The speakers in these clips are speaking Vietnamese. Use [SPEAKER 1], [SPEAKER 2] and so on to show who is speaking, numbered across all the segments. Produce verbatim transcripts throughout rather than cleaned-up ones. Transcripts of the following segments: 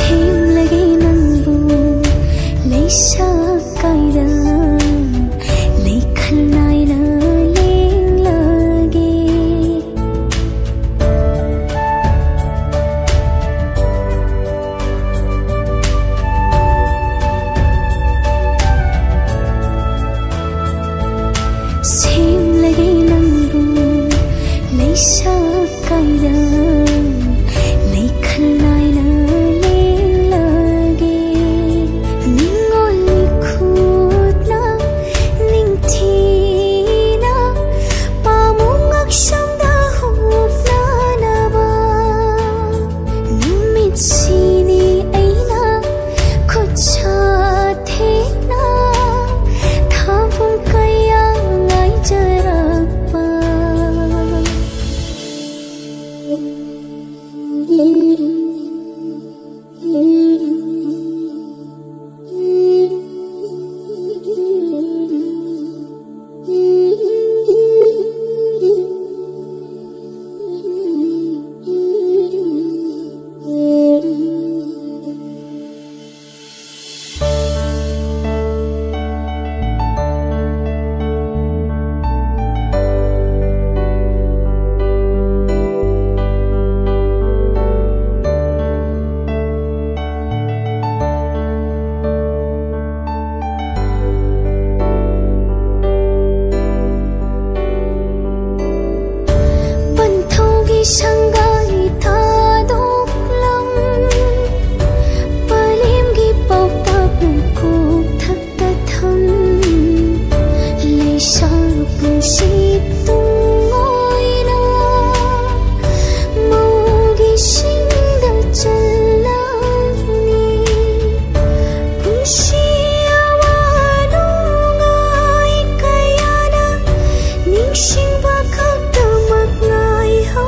[SPEAKER 1] ꯁꯦꯝꯂꯒꯦ ꯅꯪꯕꯨ ꯂꯩꯁꯥ ꯀꯥꯏꯗ ꯂꯩꯈꯜ ꯅꯥꯏꯅ ꯂꯦꯡꯂꯒꯦ ꯁꯦꯝꯂꯒꯦ ꯅꯪꯕꯨ ꯂꯩꯁꯥ ꯀꯥꯏꯗ ꯂꯩꯈꯜ ꯅꯥꯏꯅ ꯂꯦꯡꯂꯒꯦ ꯅꯤꯡꯉꯣꯜ ꯈꯨꯠꯅ ꯅꯤꯡꯊꯤꯅ ꯄꯥꯃꯨꯡ ꯉꯛꯁꯝꯗ ꯍꯨꯛꯅꯅꯕ ꯅꯨꯃꯤꯠꯁꯤꯗꯤ ꯑꯩꯅ ꯈꯨꯠꯁꯥ ꯊꯦꯛꯅ ꯊꯥꯕꯨꯡ ꯀꯌꯥ ꯉꯥꯏꯖꯔꯛꯄ Shanghai thadoklam palemgi pautap kuk thakta tham leisa punsi tungoina mogi singda chalani punsi awanungai kayana ningsing bakakta magnai ho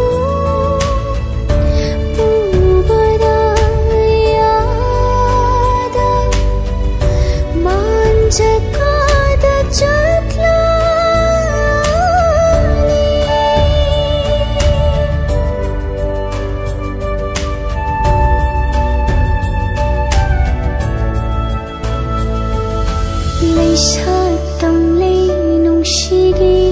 [SPEAKER 1] Leisa tamlay nung shigi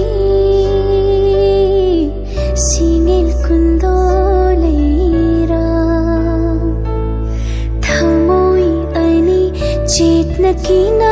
[SPEAKER 1] singil kundo leira thamoy ani chit na kina